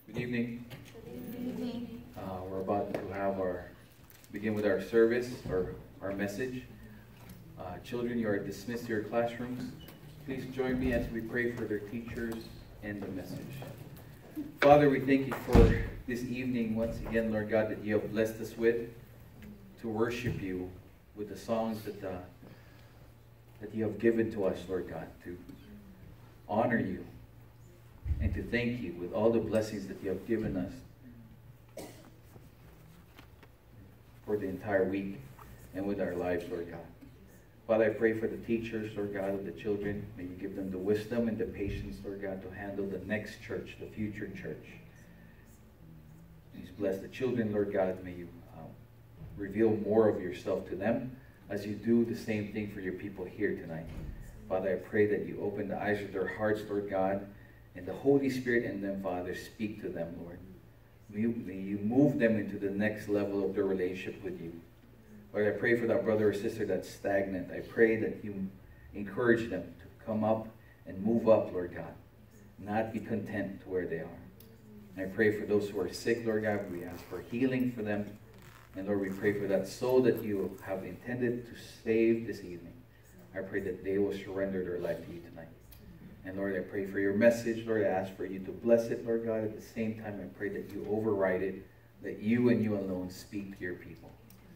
Good evening. We're about to have begin with our service or our message. Children, you are dismissed to your classrooms. Please join me as we pray for their teachers and the message. Father, we thank you for this evening once again, Lord God, that you have blessed us with to worship you with the songs that you have given to us, Lord God, to honor you and to thank you with all the blessings that you have given us for the entire week and with our lives, Lord God. Father, I pray for the teachers, Lord God, of the children. May you give them the wisdom and the patience, Lord God, to handle the next church, the future church. Please bless the children, Lord God. May you reveal more of yourself to them as you do the same thing for your people here tonight. Father, I pray that you open the eyes of their hearts, Lord God, and the Holy Spirit in them, Father, speak to them, Lord. May you move them into the next level of their relationship with you. Lord, I pray for that brother or sister that's stagnant. I pray that you encourage them to come up and move up, Lord God, not be content to where they are. And I pray for those who are sick, Lord God. We ask for healing for them. And Lord, we pray for that soul that you have intended to save this evening. I pray that they will surrender their life to you tonight. And Lord, I pray for your message. Lord, I ask for you to bless it, Lord God. At the same time, I pray that you override it, that you and you alone speak to your people.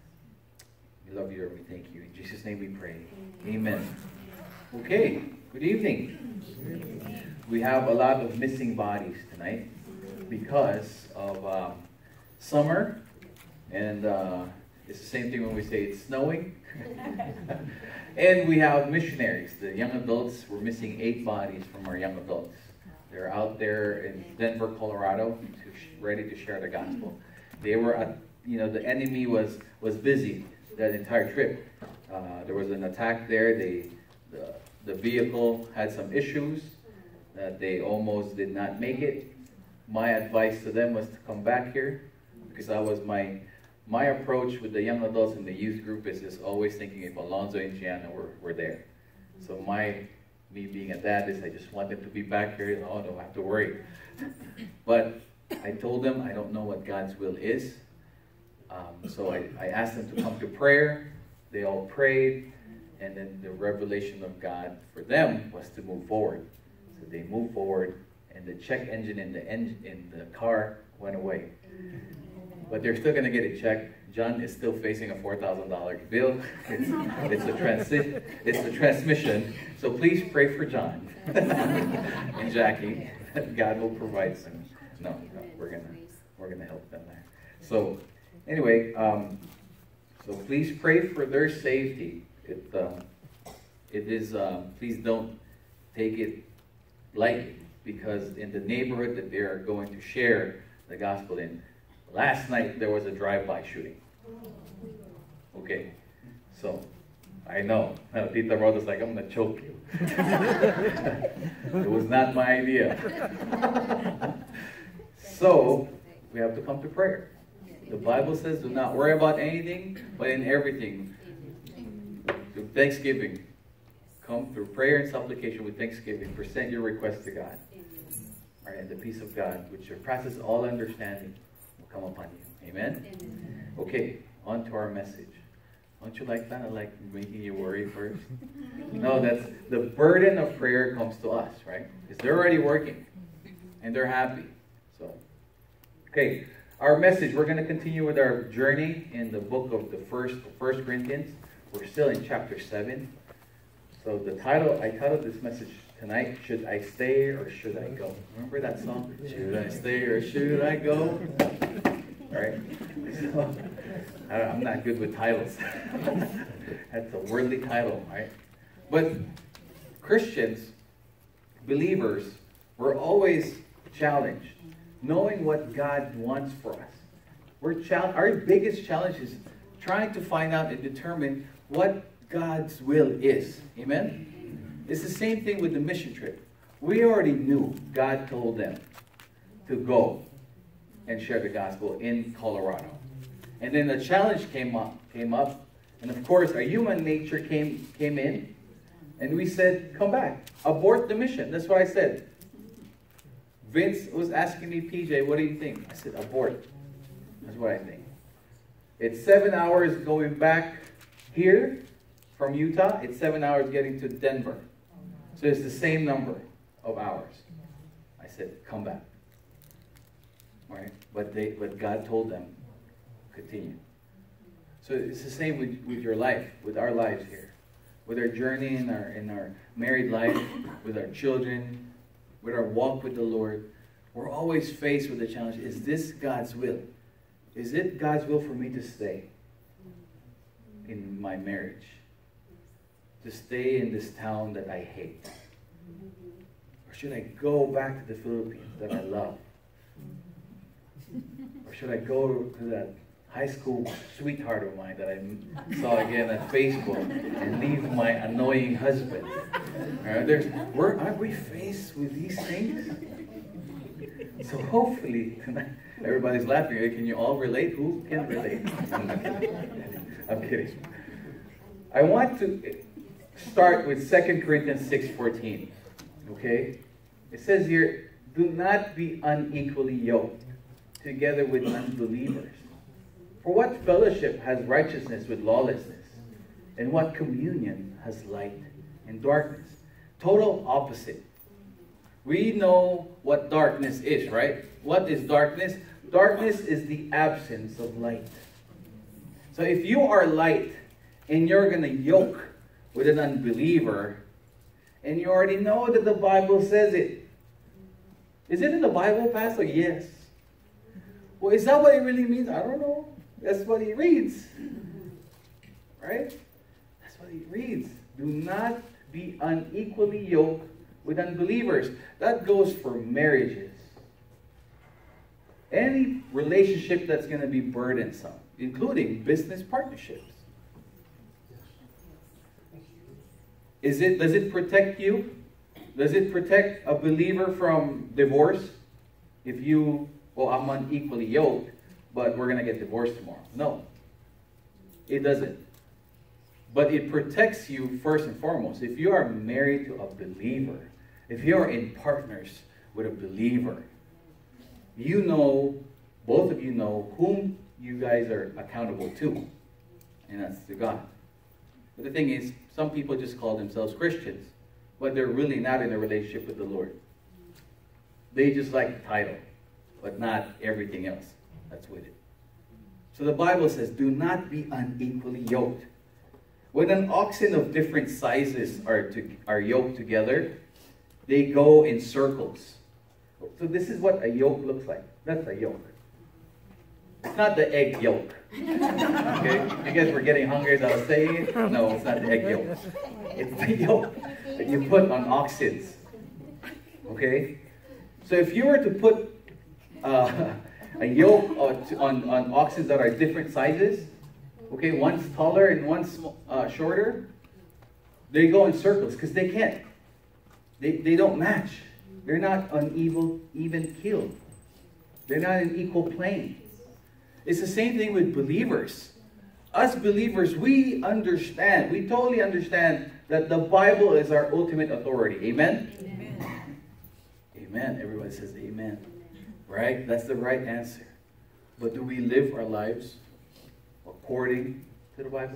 We love you, Lord. We thank you. In Jesus' name we pray. Amen. Okay, good evening. We have a lot of missing bodies tonight because of summer. And it's the same thing when we say it's snowing. And we have missionaries. The young adults, we're missing 8 bodies from our young adults. They're out there in Denver, Colorado, ready to share the gospel. They were at, the enemy was busy that entire trip. There was an attack there. The vehicle had some issues that they almost did not make it. My advice to them was to come back here, because that was my approach with the young adults in the youth group is just always thinking if Alonzo and Gianna were there. So me being a dad is I just want them to be back here. Oh, don't have to worry. But I told them I don't know what God's will is. So I asked them to come to prayer. They all prayed. And then the revelation of God for them was to move forward. So they moved forward, and the check engine in the car went away. But they're still going to get it checked. John is still facing a $4,000 bill. It's the transmission. So please pray for John and Jackie. God will provide some. No, we're gonna help them there. So anyway, so please pray for their safety. Please don't take it lightly, because in the neighborhood that they are going to share the gospel in, last night there was a drive-by shooting. Okay, so I know. Tita Rhoda's like, I'm going to choke you. It was not my idea. So we have to come to prayer. The Bible says, do not worry about anything, but in everything, through thanksgiving, come through prayer and supplication with thanksgiving. Present your request to God. All right, and the peace of God, which surpasses all understanding, come upon you. Amen? Okay, on to our message. Don't you like that? I like making you worry first. No, that's the burden of prayer comes to us, right? Because they're already working and they're happy. So, okay, our message. We're going to continue with our journey in the book of the First Corinthians. We're still in chapter 7. So I titled this message tonight, Should I Stay or Should I Go? Remember that song? Should I stay or should I go? All right. So, I'm not good with titles. That's a worldly title, right? But Christians, believers, we're always challenged, knowing what God wants for us. Our biggest challenge is trying to find out and determine what God's will is. Amen? It's the same thing with the mission trip. We already knew God told them to go and share the gospel in Colorado. And then the challenge came up, and of course our human nature came in, and we said, come back, abort the mission. That's what I said. Vince was asking me, PJ, what do you think? I said, abort. That's what I think. It's 7 hours going back here from Utah. It's 7 hours getting to Denver. So it's the same number of hours. I said, come back. All right? But God told them, continue. So it's the same with your life, with our lives here. With our journey in our married life, with our children, with our walk with the Lord, we're always faced with the challenge, is this God's will? Is it God's will for me to stay in my marriage? To stay in this town that I hate? Or should I go back to the Philippines that I love? Or should I go to that high school sweetheart of mine that I saw again at Facebook and leave my annoying husband? Aren't we faced with these things? So hopefully, everybody's laughing. Can you all relate? Who can relate? I'm kidding. I want to start with 2 Corinthians 6:14. Okay? It says here, do not be unequally yoked together with unbelievers. For what fellowship has righteousness with lawlessness? And what communion has light and darkness? Total opposite. We know what darkness is, right? What is darkness? Darkness is the absence of light. So if you are light and you're going to yoke with an unbeliever, and you already know that the Bible says it. Is it in the Bible, Pastor? Yes. Well, is that what it really means? I don't know. That's what he reads. Right? That's what he reads. Do not be unequally yoked with unbelievers. That goes for marriages. Any relationship that's going to be burdensome, including business partnerships. Does it protect you? Does it protect a believer from divorce? If you, I'm unequally yoked, but we're going to get divorced tomorrow. No, it doesn't. But it protects you first and foremost. If you are married to a believer, if you are in partners with a believer, you know, both of you know whom you guys are accountable to. And that's to God. But the thing is, some people just call themselves Christians, but they're really not in a relationship with the Lord. They just like the title, but not everything else that's with it. So the Bible says, do not be unequally yoked. When an oxen of different sizes are yoked together, they go in circles. So this is what a yoke looks like. That's a yoke. It's not the egg yolk. Okay? You guys were getting hungry as I was saying it? No, it's not the egg yolk. It's the yolk that you put on oxen. Okay? So if you were to put a yoke on oxen that are different sizes, okay, one's taller and one's shorter, they go in circles because they can't. They don't match. They're not on even keel. They're not in equal plane. It's the same thing with believers. Us believers, we understand, we totally understand that the Bible is our ultimate authority. Amen? Amen. Amen. Everybody says amen. Right? That's the right answer. But do we live our lives according to the Bible?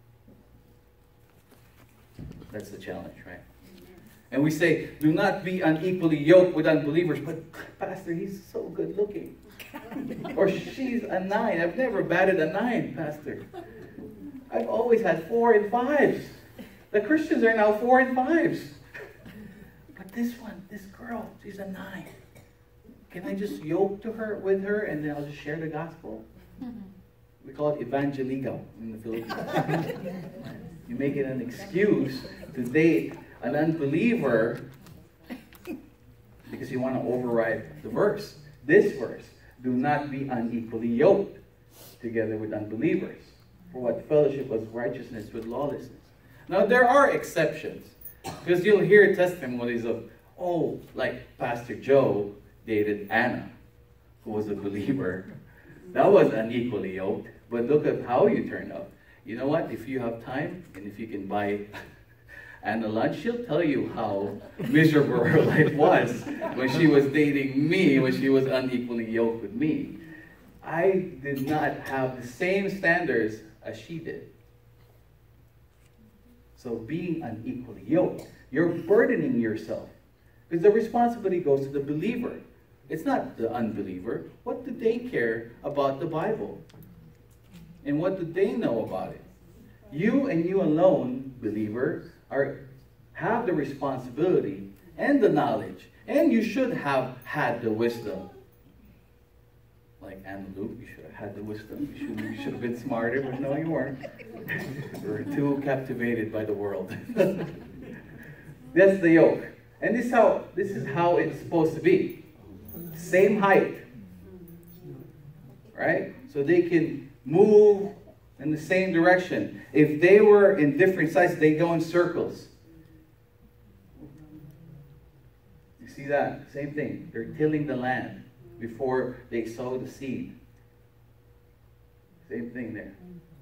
That's the challenge, right? And we say, do not be unequally yoked with unbelievers. But, Pastor, he's so good looking. Or she's a 9. I've never batted a 9, Pastor. I've always had 4 and 5s. The Christians are now 4 and 5s. But this girl, she's a 9. Can I just yoke with her and then I'll just share the gospel? We call it evangeligo in the Philippines. You make it an excuse to date an unbeliever because you want to override the verse. This verse, do not be unequally yoked together with unbelievers. For what fellowship was righteousness with lawlessness? Now there are exceptions. Because you'll hear testimonies of, like Pastor Joe dated Anna, who was a believer. That was unequally yoked. But look at how you turned out. You know what? If you have time, and if you can buy Anna Lunch, she'll tell you how miserable her life was when she was dating me, when she was unequally yoked with me. I did not have the same standards as she did. So being unequally yoked, you're burdening yourself. Because the responsibility goes to the believer. It's not the unbeliever. What do they care about the Bible? And what do they know about it? You and you alone, believer, have the responsibility and the knowledge. And you should have had the wisdom. Like Anna Luke, you should have had the wisdom. You should have been smarter, but no, you weren't. You were too captivated by the world. That's the yoke. And this is how it's supposed to be. Same height. Right? So they can move in the same direction. If they were in different sizes, they go in circles. You see that? Same thing. They're tilling the land before they sow the seed. Same thing there.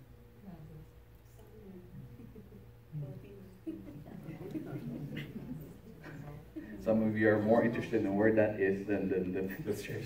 Some of you are more interested in where that is than the church.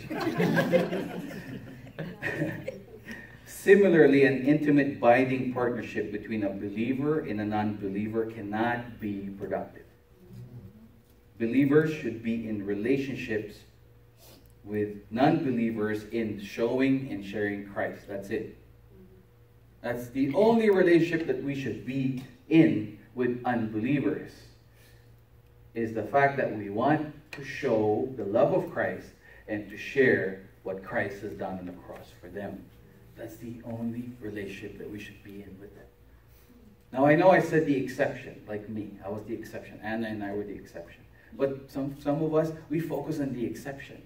Similarly, an intimate binding partnership between a believer and a non-believer cannot be productive. Believers should be in relationships with non-believers in showing and sharing Christ. That's it. That's the only relationship that we should be in with unbelievers, is the fact that we want to show the love of Christ and to share what Christ has done on the cross for them. That's the only relationship that we should be in with them. Now, I know I said the exception, like me. I was the exception. Anna and I were the exception. But some of us, we focus on the exceptions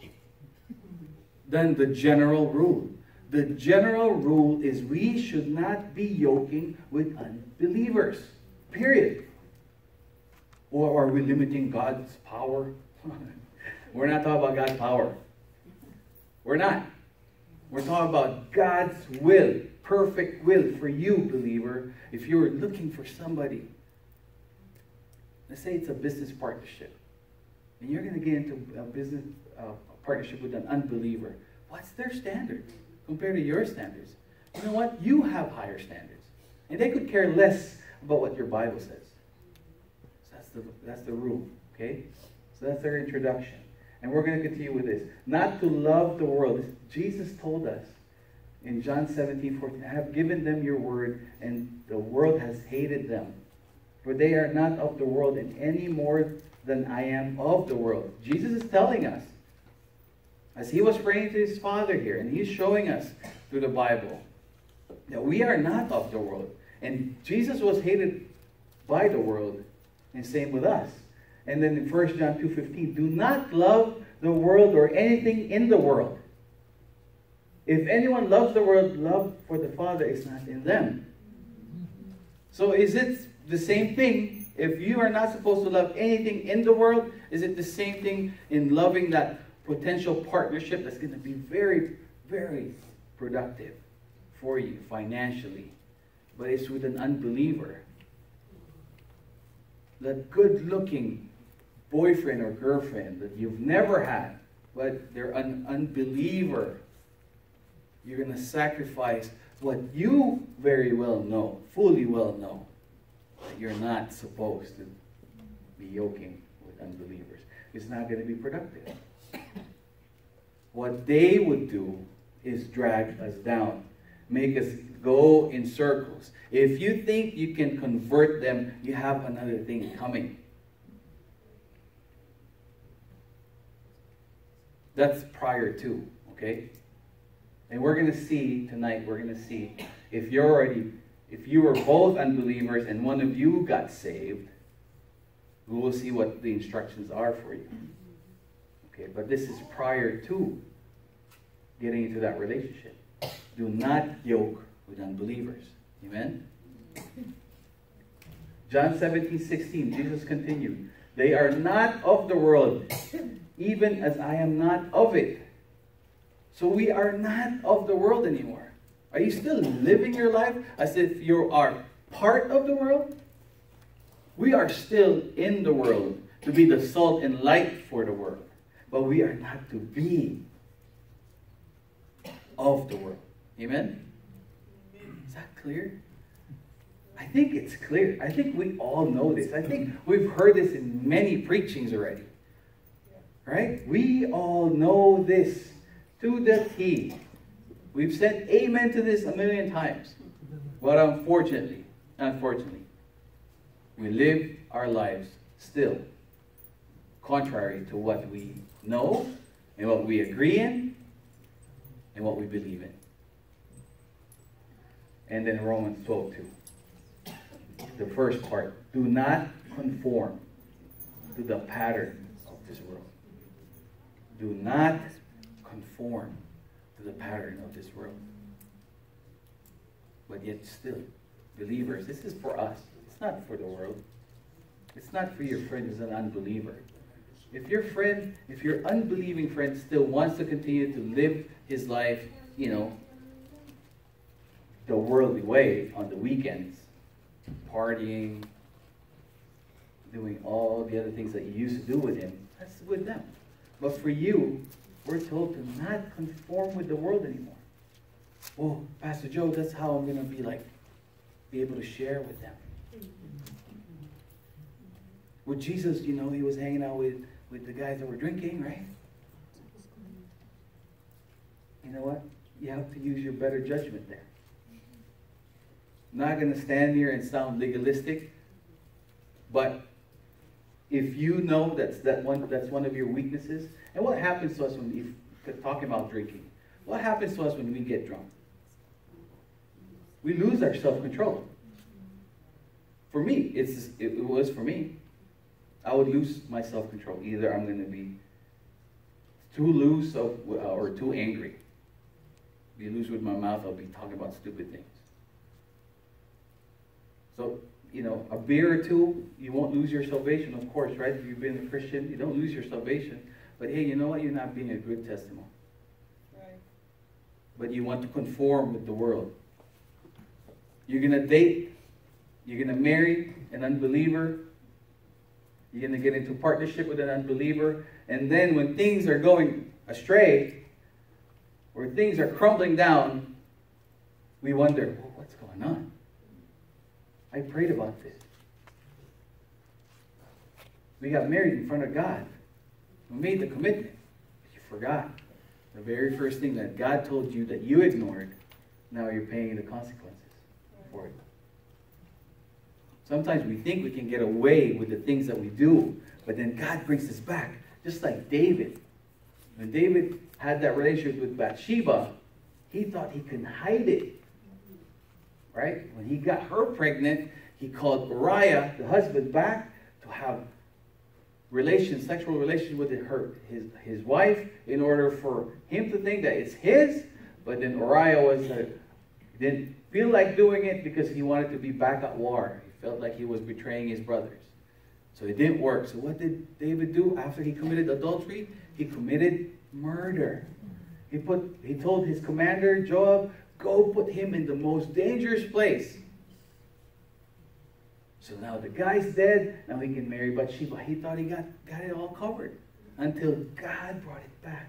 than the general rule. The general rule is we should not be yoking with unbelievers. Period. Or are we limiting God's power? We're not talking about God's power. We're not. We're talking about God's will, perfect will for you, believer. If you're looking for somebody, let's say it's a business partnership, and you're going to get into a business partnership with an unbeliever. What's their standards compared to your standards? You know what? You have higher standards, and they could care less about what your Bible says. That's the rule, okay? So that's our introduction. And we're going to continue with this. Not to love the world. Jesus told us in John 17:14, I have given them your word, and the world has hated them. For they are not of the world in any more than I am of the world. Jesus is telling us, as he was praying to his Father here, and he's showing us through the Bible, that we are not of the world. And Jesus was hated by the world, and same with us. And then in 1 John 2:15, do not love the world or anything in the world. If anyone loves the world, love for the Father is not in them. So is it the same thing? If you are not supposed to love anything in the world, is it the same thing in loving that potential partnership that's going to be very, very productive for you financially? But it's with an unbeliever. That good-looking boyfriend or girlfriend that you've never had, but they're an unbeliever. You're going to sacrifice what you very well know, fully well know, that you're not supposed to be yoking with unbelievers. It's not going to be productive. What they would do is drag us down, make us go in circles. If you think you can convert them, you have another thing coming. That's prior to, okay? And we're going to see tonight, we're going to see if you were both unbelievers and one of you got saved, we will see what the instructions are for you. Okay, but this is prior to getting into that relationship. Do not yoke with unbelievers. Amen? John 17:16, Jesus continued, they are not of the world, even as I am not of it. So we are not of the world anymore. Are you still living your life as if you are part of the world? We are still in the world to be the salt and light for the world. But we are not to be of the world. Amen? Is that clear? I think it's clear. I think we all know this. I think we've heard this in many preachings already. Right? We all know this to the T. We've said amen to this a million times. But unfortunately, we live our lives still contrary to what we know and what we agree in and what we believe in. And then Romans 12:2. The first part. Do not conform to the pattern of this world. Do not conform to the pattern of this world. But yet still, believers, this is for us. It's not for the world. It's not for your friend who's an unbeliever. If your unbelieving friend still wants to continue to live his life, the worldly way on the weekends, partying, doing all the other things that you used to do with him, that's with them. But for you, we're told to not conform with the world anymore. Well, Pastor Joe, that's how I'm going to be able to share with them. With Jesus, he was hanging out with the guys that were drinking, right? You know what? You have to use your better judgment there. I'm not going to stand here and sound legalistic, but if you know that's one of your weaknesses, and what happens to us when we're talking about drinking? What happens to us when we get drunk? We lose our self-control. For me, it was for me. I would lose my self-control. Either I'm going to be too loose or too angry. Be loose with my mouth, I'll be talking about stupid things. So, a beer or two, you won't lose your salvation, of course, right? If you've been a Christian, you don't lose your salvation. But hey, you know what? You're not being a good testimony. Right. But you want to conform with the world. You're going to date. You're going to marry an unbeliever. You're going to get into partnership with an unbeliever. And then when things are going astray, or things are crumbling down, we wonder, well, what's going on? I prayed about this. We got married in front of God. We made the commitment. But you forgot. The very first thing that God told you that you ignored, now you're paying the consequences for it. Sometimes we think we can get away with the things that we do, but then God brings us back. Just like David. When David had that relationship with Bathsheba, he thought he could hide it. Right? When he got her pregnant, he called Uriah, the husband, back to have sexual relations with his wife in order for him to think that it's his. But then Uriah didn't feel like doing it because he wanted to be back at war. He felt like he was betraying his brothers. So it didn't work. So what did David do after he committed adultery? He committed murder. He told his commander, Joab, go put him in the most dangerous place. So now the guy's dead. Now he can marry Bathsheba. He thought he got it all covered until God brought it back.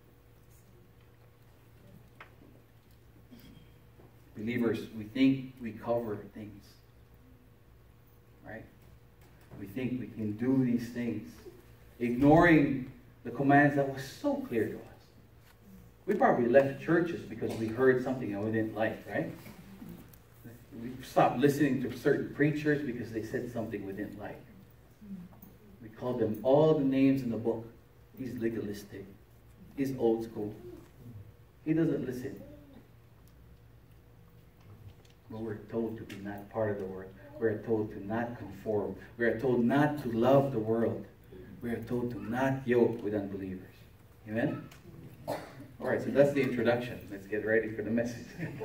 Believers, we think we cover things. Right? We think we can do these things, ignoring the commands that were so clear to us. We probably left churches because we heard something that we didn't like, right? We stopped listening to certain preachers because they said something we didn't like. We called them all the names in the book. He's legalistic. He's old school. He doesn't listen. But we're told to be not part of the world. We're told to not conform. We're told not to love the world. We're told to not yoke with unbelievers. Amen? All right, so that's the introduction. Let's get ready for the message.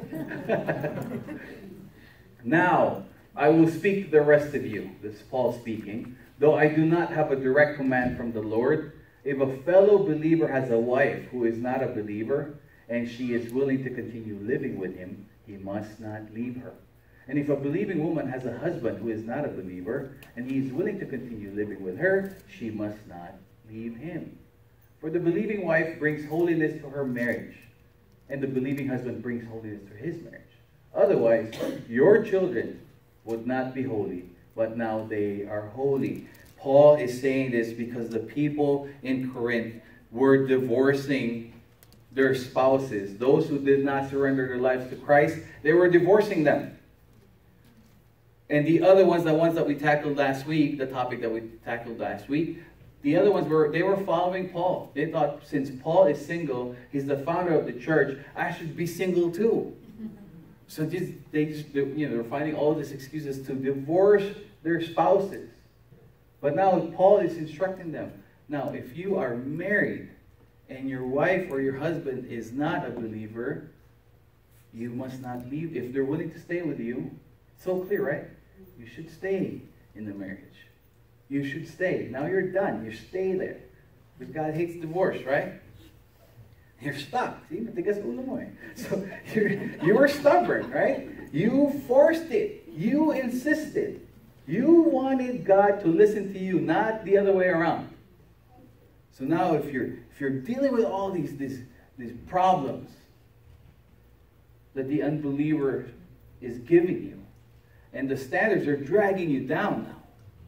Now, I will speak to the rest of you. This is Paul speaking. Though I do not have a direct command from the Lord, if a fellow believer has a wife who is not a believer, and she is willing to continue living with him, he must not leave her. And if a believing woman has a husband who is not a believer, and he is willing to continue living with her, she must not leave him. For the believing wife brings holiness to her marriage, and the believing husband brings holiness to his marriage. Otherwise, your children would not be holy, but now they are holy. Paul is saying this because the people in Corinth were divorcing their spouses. Those who did not surrender their lives to Christ, they were divorcing them. And the other ones, the ones that we tackled last week, the topic that we tackled last week, the other ones they were following Paul. They thought, since Paul is single, he's the founder of the church, I should be single too. So they're finding all these excuses to divorce their spouses. But now Paul is instructing them. Now, if you are married and your wife or your husband is not a believer, you must not leave. If they're willing to stay with you, it's so clear, right? You should stay in the marriage. You should stay. Now you're done. You stay there. Because God hates divorce, right? You're stuck. See? So you were stubborn, right? You forced it. You insisted. You wanted God to listen to you, not the other way around. So now if you're dealing with all these problems that the unbeliever is giving you, and the standards are dragging you down now,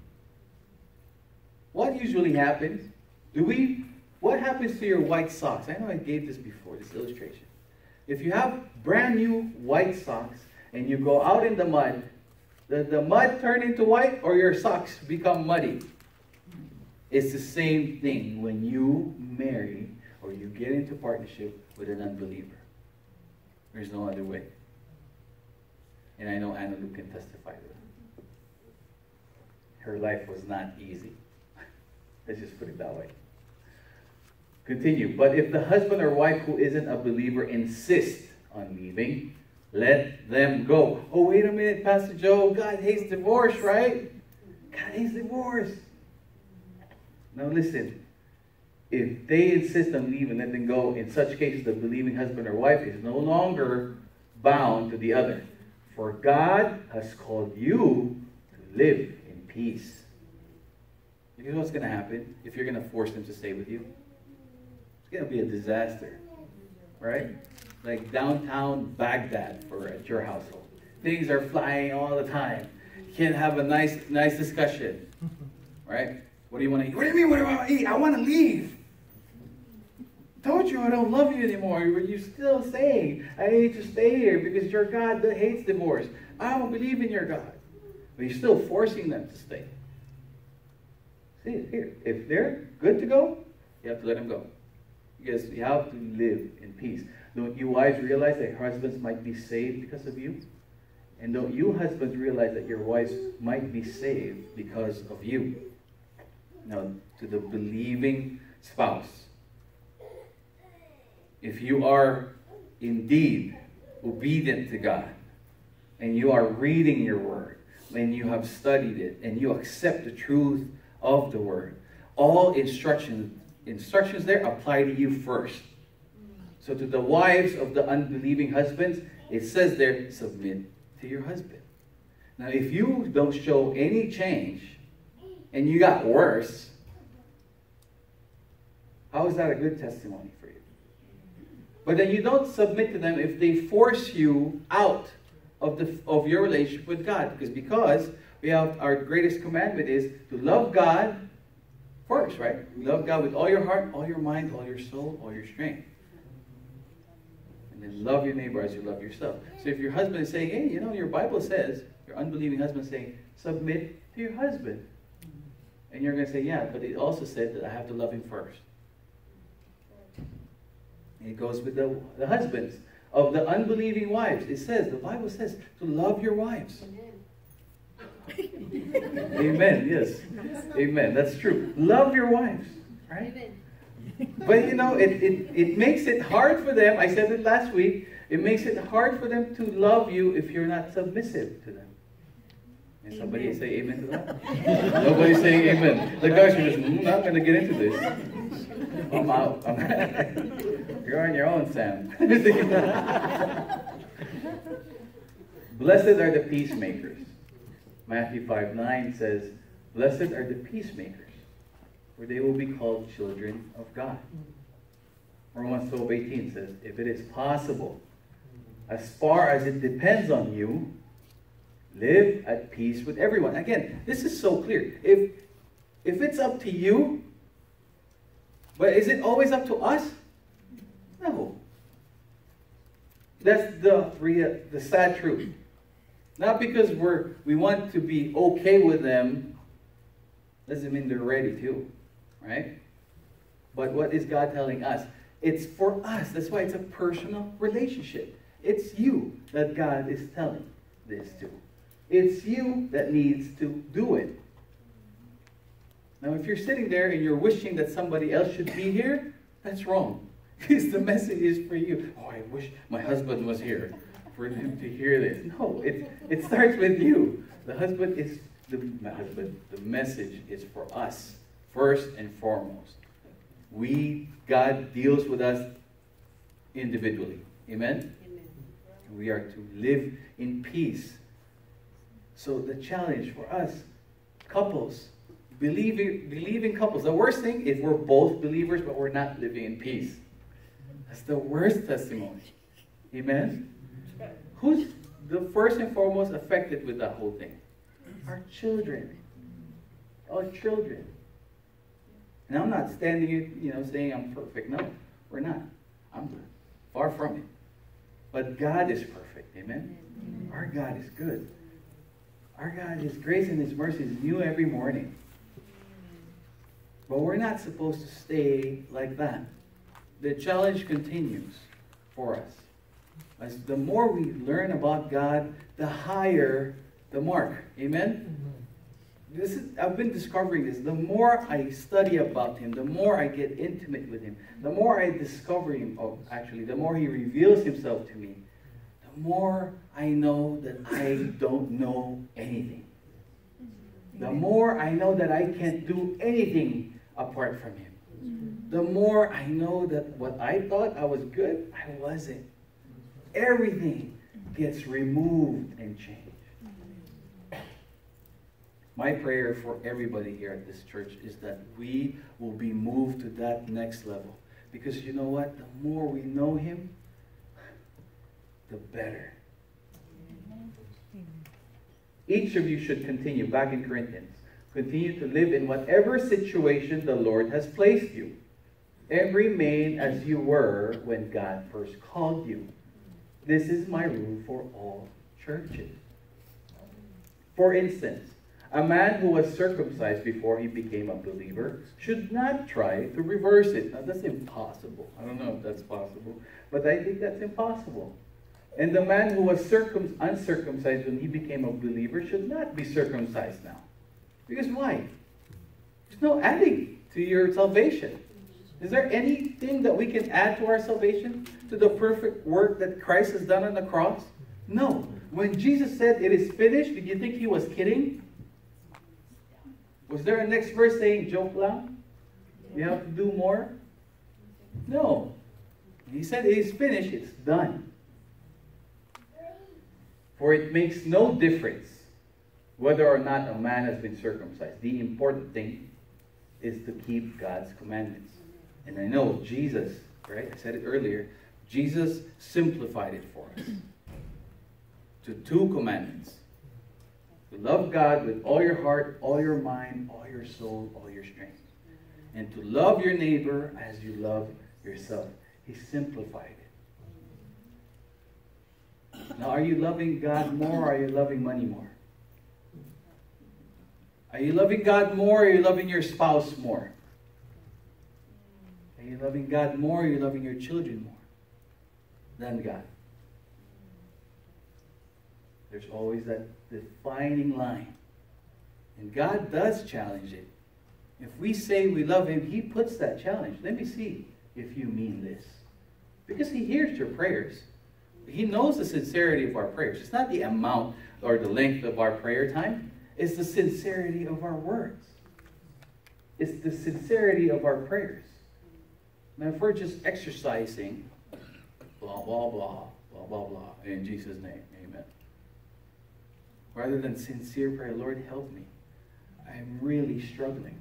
what usually happens? What happens to your white socks? I know I gave this before, this illustration. If you have brand new white socks and you go out in the mud, does the mud turn into white or your socks become muddy? It's the same thing when you marry or you get into partnership with an unbeliever. There's no other way. And I know Anna Lou can testify to that. Her life was not easy. Let's just put it that way. Continue. But if the husband or wife who isn't a believer insists on leaving, let them go. Oh, wait a minute, Pastor Joe. God hates divorce, right? God hates divorce. Now listen. If they insist on leaving, let them go. In such cases, the believing husband or wife is no longer bound to the other. For God has called you to live in peace. Because what's going to happen if you're going to force them to stay with you? It's going to be a disaster, right? Like downtown Baghdad at your household. Things are flying all the time. You can't have a nice discussion, right? What do you want to eat? What do you mean, what do I want to eat? I want to leave. Told you I don't love you anymore, but you're still saying, I need to stay here because your God hates divorce. I don't believe in your God. But you're still forcing them to stay. See, here, if they're good to go, you have to let them go. Because you have to live in peace. Don't you wives realize that your husbands might be saved because of you? And don't you husbands realize that your wives might be saved because of you? Now, to the believing spouse, if you are indeed obedient to God, and you are reading your word, and you have studied it, and you accept the truth of the word, all instructions there apply to you first. So to the wives of the unbelieving husbands, it says there, submit to your husband. Now, if you don't show any change, and you got worse, how is that a good testimony for you? But then you don't submit to them if they force you out of your relationship with God. Because we have our greatest commandment is to love God first, right? Love God with all your heart, all your mind, all your soul, all your strength. And then love your neighbor as you love yourself. So if your husband is saying, hey, your Bible says, your unbelieving husband is saying, submit to your husband. And you're going to say, yeah, but it also said that I have to love him first. And it goes with the husbands of the unbelieving wives. It says, the Bible says, to love your wives. Amen, yes. Amen, that's true. Love your wives, right? But it makes it hard for them. I said it last week. It makes it hard for them to love you if you're not submissive to them. And somebody say amen to that? Nobody's saying amen. The guys are just, I'm not going to get into this. I'm out. You're on your own, Sam. Blessed are the peacemakers. Matthew 5:9 says, blessed are the peacemakers, for they will be called children of God. Romans 12:18 says, if it is possible, as far as it depends on you, live at peace with everyone. Again, this is so clear. If it's up to you, but is it always up to us? No. That's the sad truth. Not because we want to be okay with them, doesn't mean they're ready to, right? But what is God telling us? It's for us. That's why it's a personal relationship. It's you that God is telling this to. It's you that needs to do it. Now, if you're sitting there and you're wishing that somebody else should be here, that's wrong. Because the message is for you. Oh, I wish my husband was here for him to hear this. No, it starts with you. The message is for us, first and foremost. God deals with us individually. Amen? Amen. We are to live in peace. So the challenge for us, couples, believing couples. The worst thing is we're both believers, but we're not living in peace. That's the worst testimony. Amen? Who's the first and foremost affected with that whole thing? Our children. Our children. And I'm not standing here, saying I'm perfect. No, we're not. I'm far from it. But God is perfect. Amen? Our God is good. Our God, His grace and His mercy is new every morning. But we're not supposed to stay like that. The challenge continues for us. As the more we learn about God, the higher the mark. Amen? I've been discovering this. The more I study about Him, the more I get intimate with Him, the more I discover Him, the more He reveals Himself to me, the more I know that I don't know anything. The more I know that I can't do anything apart from Him. The more I know that what I thought I was good, I wasn't. Everything gets removed and changed. My prayer for everybody here at this church is that we will be moved to that next level. Because you know what? The more we know Him, the better. Each of you should continue, back in Corinthians, continue to live in whatever situation the Lord has placed you, and remain as you were when God first called you. This is my rule for all churches. For instance, a man who was circumcised before he became a believer should not try to reverse it. Now, that's impossible. I don't know if that's possible, but I think that's impossible. And the man who was uncircumcised when he became a believer should not be circumcised now. Because why? There's no adding to your salvation. Is there anything that we can add to our salvation? To the perfect work that Christ has done on the cross? No. When Jesus said it is finished, did you think He was kidding? Was there a next verse saying, joke lang? You have to do more? No. He said it is finished, it's done. For it makes no difference whether or not a man has been circumcised. The important thing is to keep God's commandments. And I know Jesus, right? I said it earlier. Jesus simplified it for us to 2 commandments. To love God with all your heart, all your mind, all your soul, all your strength. And to love your neighbor as you love yourself. He simplified it. Now, are you loving God more or are you loving money more? Are you loving God more or are you loving your spouse more? Are you loving God more or are you loving your children more than God? There's always that defining line. And God does challenge it. If we say we love Him, He puts that challenge. Let me see if you mean this. Because He hears your prayers. He knows the sincerity of our prayers. It's not the amount or the length of our prayer time. It's the sincerity of our words. It's the sincerity of our prayers. Now, if we're just exercising, blah, blah, blah, blah, blah, blah, in Jesus' name, amen. Rather than sincere prayer, Lord, help me. I'm really struggling.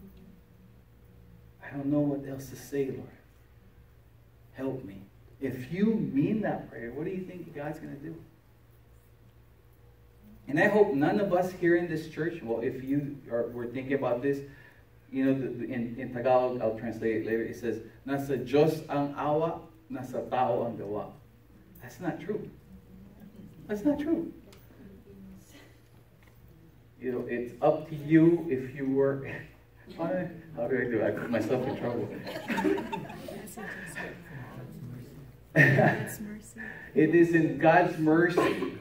I don't know what else to say, Lord. Help me. If you mean that prayer, what do you think God's going to do? And I hope none of us here in this church, well, if you were thinking about this, you know, in Tagalog, I'll translate it later. It says, "Nasa Diyos ang awa, nasa tao ang gawa." That's not true. That's not true. You know, it's up to you if you were. How do I do it? I put myself in trouble. It is in God's mercy,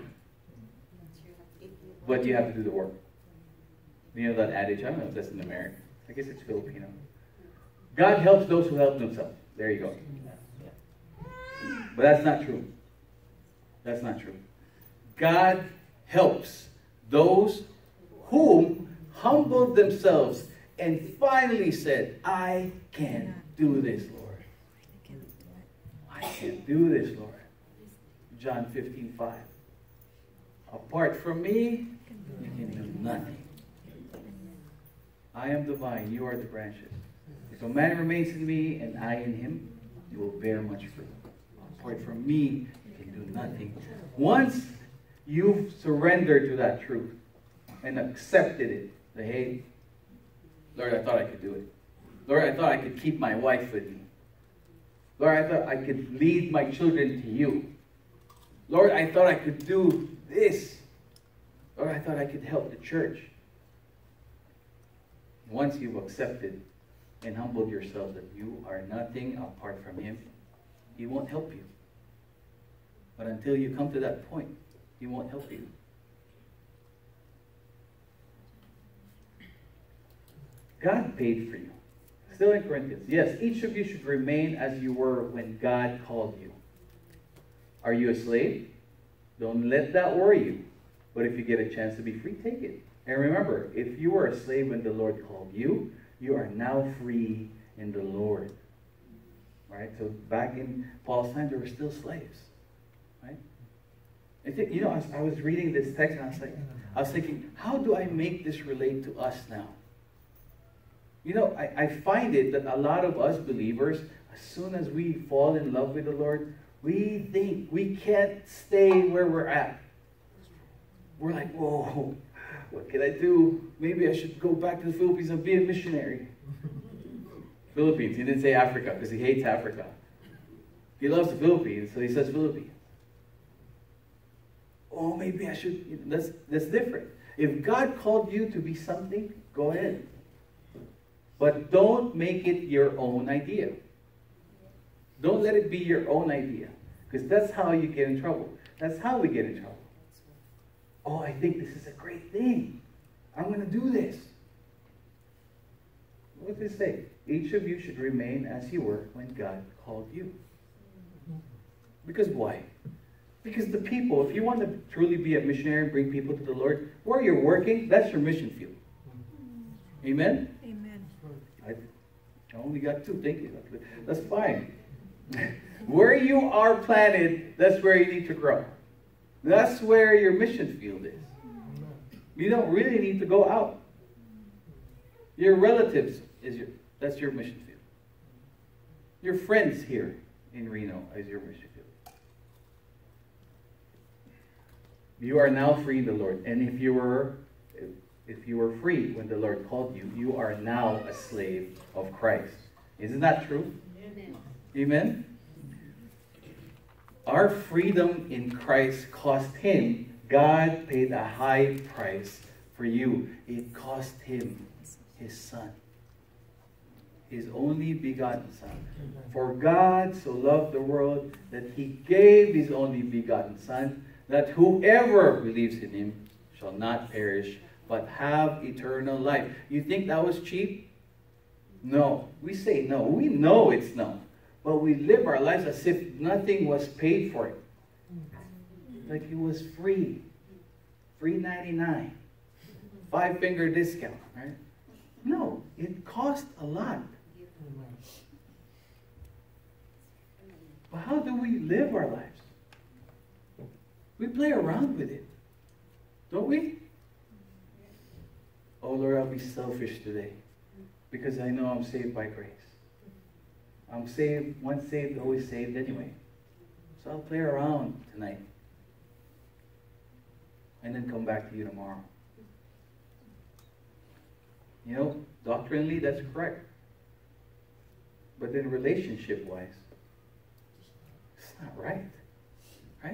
but you have to do the work. You know that adage? I don't know if that's in American. I guess it's Filipino. God helps those who help themselves. There you go. But that's not true. That's not true. God helps those whom humbled themselves and finally said, I can do this, Lord. I can do this, Lord. John 15:5. Apart from me, you can do nothing. I am the vine, you are the branches. If a man remains in me and I in him, you will bear much fruit. Apart from me, you can do nothing. Once you've surrendered to that truth and accepted it, say, hey, Lord, I thought I could do it. Lord, I thought I could keep my wife with me. Lord, I thought I could lead my children to you. Lord, I thought I could do this. Lord, I thought I could help the church. Once you've accepted and humbled yourself that you are nothing apart from him, he won't help you. But until you come to that point, he won't help you. God paid for you. Still in Corinthians. Yes, each of you should remain as you were when God called you. Are you a slave? Don't let that worry you. But if you get a chance to be free, take it. And remember, if you were a slave when the Lord called you, you are now free in the Lord. Right? So back in Paul's time, there were still slaves. Right? I think, you know, I was reading this text and I was thinking, how do I make this relate to us now? You know, I find it that a lot of us believers, as soon as we fall in love with the Lord, we think we can't stay where we're at. We're like, whoa, what can I do? Maybe I should go back to the Philippines and be a missionary. Philippines. He didn't say Africa because he hates Africa. He loves the Philippines, so he says Philippines. Oh, maybe I should. You know, that's different. If God called you to be something, go ahead. But don't make it your own idea. Don't let it be your own idea. Because that's how you get in trouble. That's how we get in trouble. Oh, I think this is a great thing. I'm going to do this. What does it say? Each of you should remain as you were when God called you. Because why? Because the people, if you want to truly be a missionary and bring people to the Lord, where you're working, that's your mission field. Amen? Amen. I only got two. Thank you. That's fine. Where you are planted, that's where you need to grow. That's where your mission field is. You don't really need to go out. Your relatives that's your mission field. Your friends here in Reno is your mission field. You are now free in the Lord. And if you were free when the Lord called you, you are now a slave of Christ. Isn't that true? Amen. Amen? Our freedom in Christ cost him. God paid a high price for you. It cost him his son. His only begotten son. For God so loved the world that he gave his only begotten son, that whoever believes in him shall not perish, but have eternal life. You think that was cheap? No. We say no. We know it's no. But we live our lives as if nothing was paid for it. Like it was free. Free 99. 5-finger discount, right? No. It cost a lot. But how do we live our lives? We play around with it. Don't we? Oh Lord, I'll be selfish today because I know I'm saved by grace. I'm saved, once saved, always saved anyway. So I'll play around tonight. And then come back to you tomorrow. You know, doctrinally, that's correct. But then relationship-wise, it's not right. Right?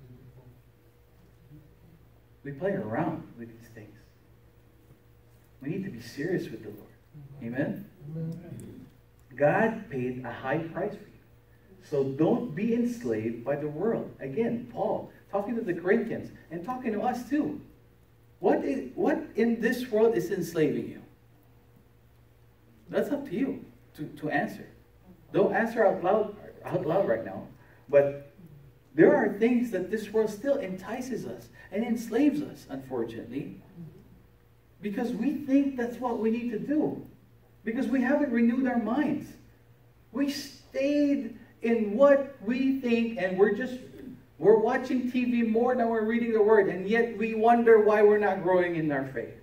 We play around with these things. We need to be serious with the Lord. Amen? God paid a high price for you. So don't be enslaved by the world. Again, Paul, talking to the Corinthians and talking to us too. What in this world is enslaving you? That's up to you to answer. Don't answer out loud right now. But there are things that this world still entices us and enslaves us, unfortunately. Because we think that's what we need to do. Because we haven't renewed our minds. We stayed in what we think, and we're watching TV more than we're reading the Word, and yet we wonder why we're not growing in our faith.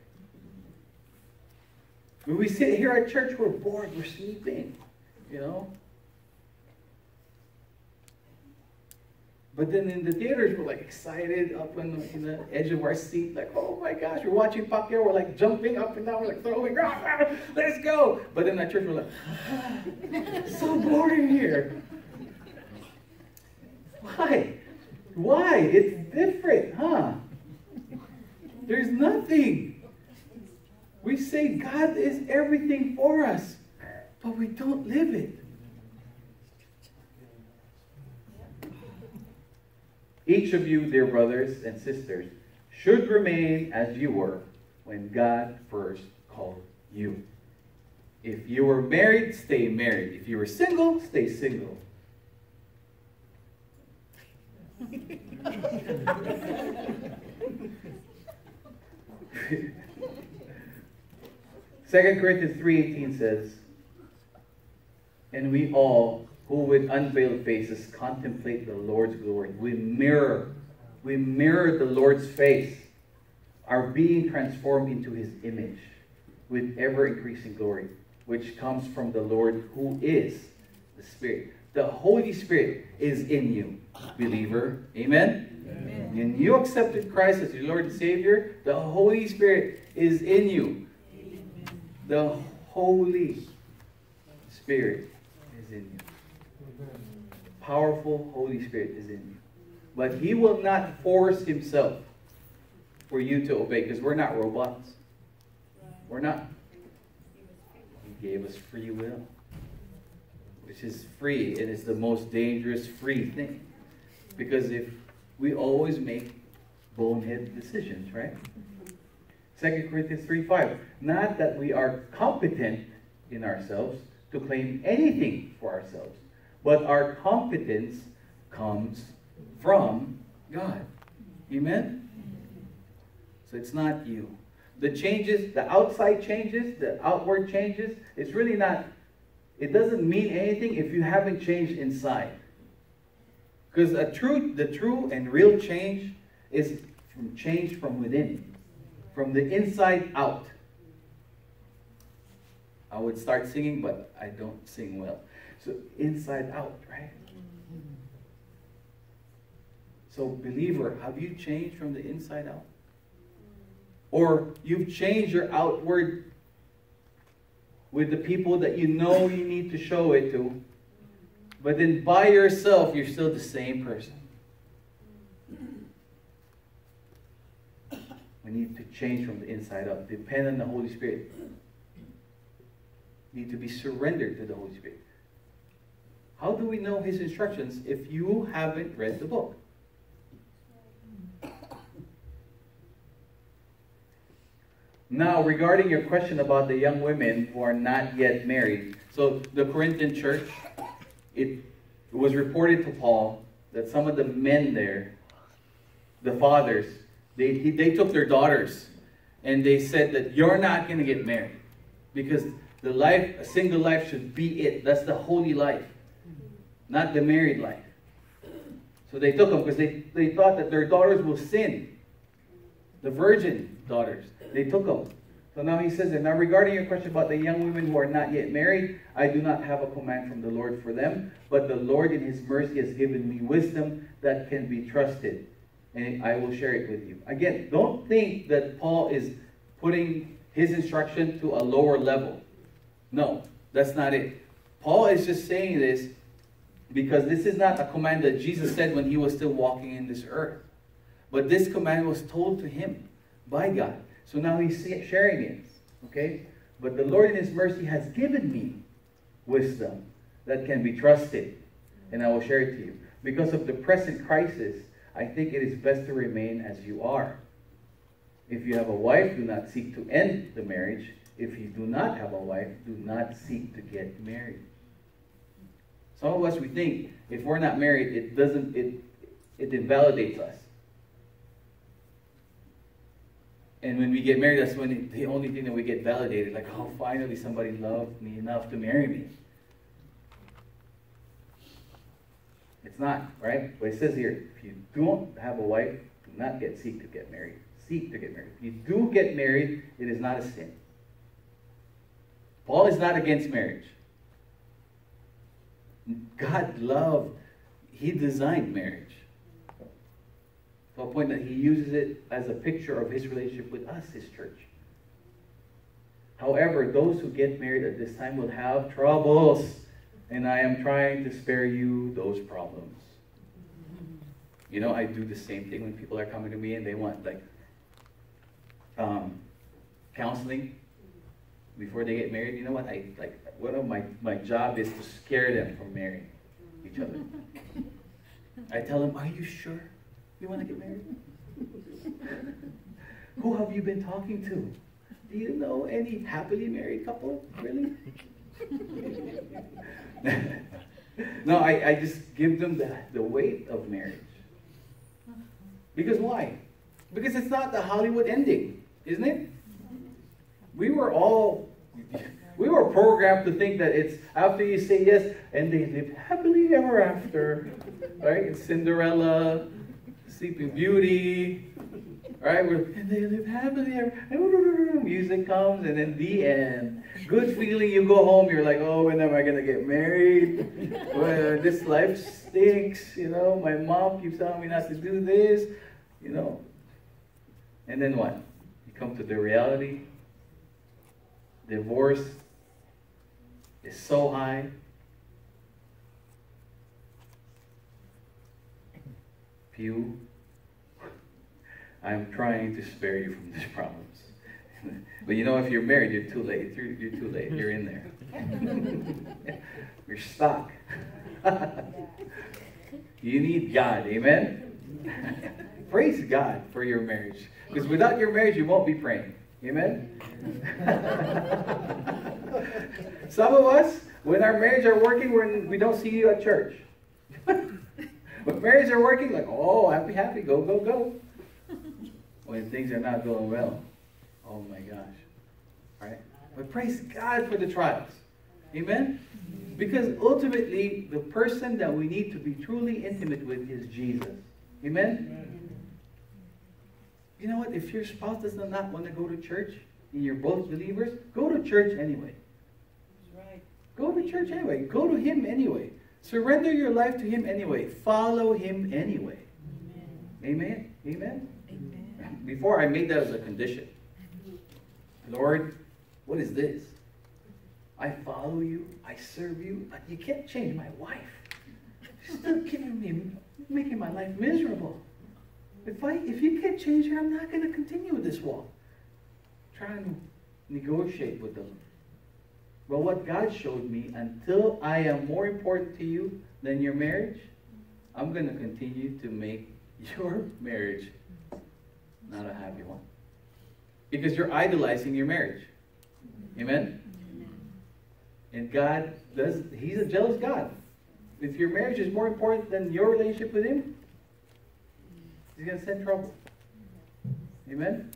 When we sit here at church, we're bored, we're sleeping, you know. But then in the theaters, we're like excited up in the edge of our seat, like, oh my gosh, we're watching Pacquiao, we're like jumping up and down, we're like throwing, let's go. But in that church, we're like, so boring here. Why? Why? It's different, huh? There's nothing. We say God is everything for us, but we don't live it. Each of you, dear brothers and sisters, should remain as you were when God first called you. If you were married, stay married. If you were single, stay single. 2 Corinthians 3:18 says, and we all who with unveiled faces contemplate the Lord's glory. We mirror the Lord's face, are being transformed into his image with ever-increasing glory, which comes from the Lord who is the Spirit. The Holy Spirit is in you, believer. Amen? Amen. When you accepted Christ as your Lord and Savior, the Holy Spirit is in you. Amen. The Holy Spirit is in you. Powerful Holy Spirit is in you. But he will not force himself for you to obey, because we're not robots. We're not. He gave us free will, which is free, and it's the most dangerous free thing. Because if we always make bonehead decisions, right? 2 Corinthians 3:5. Not that we are competent in ourselves to claim anything for ourselves, but our competence comes from God. Amen? So it's not you. The changes, the outside changes, the outward changes, it's really not, it doesn't mean anything if you haven't changed inside. Because the true and real change is change from within, from the inside out. I would start singing, but I don't sing well. So inside out, right? So believer, have you changed from the inside out? Or you've changed your outward with the people that you know you need to show it to, but then by yourself, you're still the same person. We need to change from the inside out. Depend on the Holy Spirit. Need to be surrendered to the Holy Spirit. How do we know his instructions if you haven't read the book? Now, regarding your question about the young women who are not yet married. So, the Corinthian church, it was reported to Paul that some of the men there, the fathers, they took their daughters and they said that you're not going to get married because the life, a single life should be it. That's the holy life, not the married life. So they took them because they thought that their daughters will sin. The virgin daughters, they took them. So now he says, and now regarding your question about the young women who are not yet married, I do not have a command from the Lord for them, but the Lord in his mercy has given me wisdom that can be trusted, and I will share it with you. Again, don't think that Paul is putting his instruction to a lower level. No, that's not it. Paul is just saying this because this is not a command that Jesus said when he was still walking in this earth. But this command was told to him by God. So now he's sharing it. Okay? But the Lord in his mercy has given me wisdom that can be trusted. And I will share it to you. Because of the present crisis, I think it is best to remain as you are. If you have a wife, do not seek to end the marriage. If you do not have a wife, do not seek to get married. Some of us, we think if we're not married, it invalidates us. And when we get married, that's when the only thing that we get validated. Like, oh, finally somebody loved me enough to marry me. It's not, right? But it says here, if you don't have a wife, do not seek to get married. Seek to get married. If you do get married, it is not a sin. Paul is not against marriage. God loved, he designed marriage. To a point that he uses it as a picture of his relationship with us, his church. However, those who get married at this time will have troubles. And I am trying to spare you those problems. You know, I do the same thing when people are coming to me and they want like counseling before they get married. You know what? One of my job is to scare them from marrying each other. I tell them, are you sure you want to get married? Who have you been talking to? Do you know any happily married couple? Really? No, I just give them the weight of marriage. Because why? Because it's not the Hollywood ending, isn't it? We were programmed to think that it's after you say yes, and they live happily ever after. Right? It's Cinderella, Sleeping Beauty. Right? And they live happily ever after. Music comes, and then the end. Good feeling, you go home, you're like, oh, when am I going to get married? Well, this life stinks, you know. My mom keeps telling me not to do this, you know. And then what? You come to the reality. Divorce is so high. Pew, I'm trying to spare you from these problems. But you know, if you're married, you're too late. You're too late. You're in there. You're stuck. You need God. Amen? Praise God for your marriage. Because without your marriage, you won't be praying. Amen? Some of us, when our marriage are working, we don't see you at church. When marriages are working, like, oh, happy, go, go, go. When things are not going well, oh my gosh. Right? But praise God for the trials. Amen? Because ultimately, the person that we need to be truly intimate with is Jesus. Amen? You know what? If your spouse does not want to go to church, and you're both believers, go to church anyway. Right. Go to church anyway. Go to Him anyway. Surrender your life to Him anyway. Follow Him anyway. Amen? Amen? Amen. Before I made that as a condition. Lord, what is this? I follow you, I serve you, but you can't change my wife. She's still making my life miserable. If you can't change her, I'm not going to continue with this walk. Trying to negotiate with them. But what God showed me, until I am more important to you than your marriage, I'm going to continue to make your marriage not a happy one. Because you're idolizing your marriage. Amen? And God He's a jealous God. If your marriage is more important than your relationship with Him, He's going to send trouble. Amen?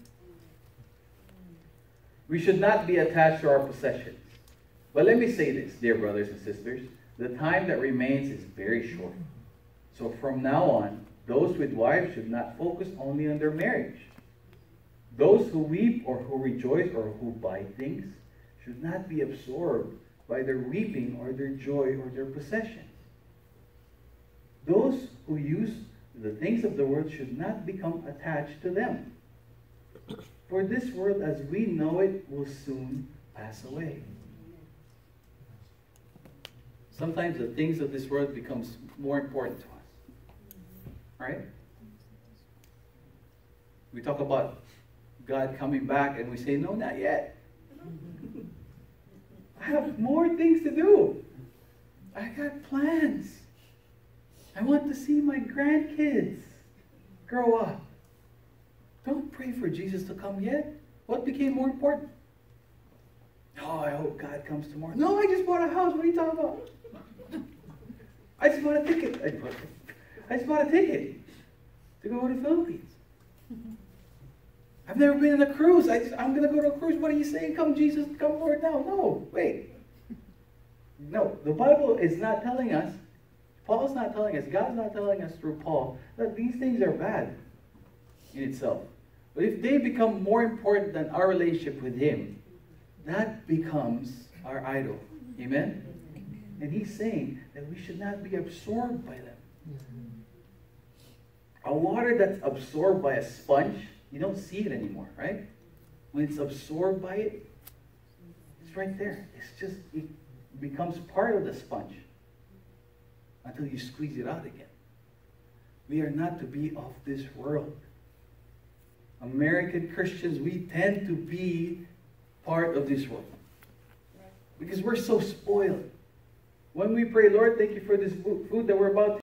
We should not be attached to our possessions. But let me say this, dear brothers and sisters. The time that remains is very short. So from now on, those with wives should not focus only on their marriage, Those who weep or who rejoice or who buy things should not be absorbed by their weeping or their joy or their possessions. Those who use the things of the world should not become attached to them. For this world as we know it will soon pass away. Sometimes the things of this world becomes more important to us. Right? We talk about God coming back and we say, no, not yet. I have more things to do. I got plans. I want to see my grandkids grow up. Don't pray for Jesus to come yet. What became more important? Oh, I hope God comes tomorrow. No, I just bought a house. What are you talking about? I just bought a ticket. I just bought a ticket to go to the Philippines. I've never been on a cruise. I'm going to go to a cruise. What are you saying? Come, Jesus, come, Lord, now. No, wait. No, the Bible is not telling us, Paul's not telling us, God's not telling us through Paul, that these things are bad in itself. But if they become more important than our relationship with Him, that becomes our idol. Amen? And he's saying that we should not be absorbed by them. A water that's absorbed by a sponge, you don't see it anymore, right? When it's absorbed by it, it's right there. It becomes part of the sponge until you squeeze it out again. We are not to be of this world. American Christians, we tend to be part of this world because we're so spoiled. When we pray, Lord, thank you for this food that we're about to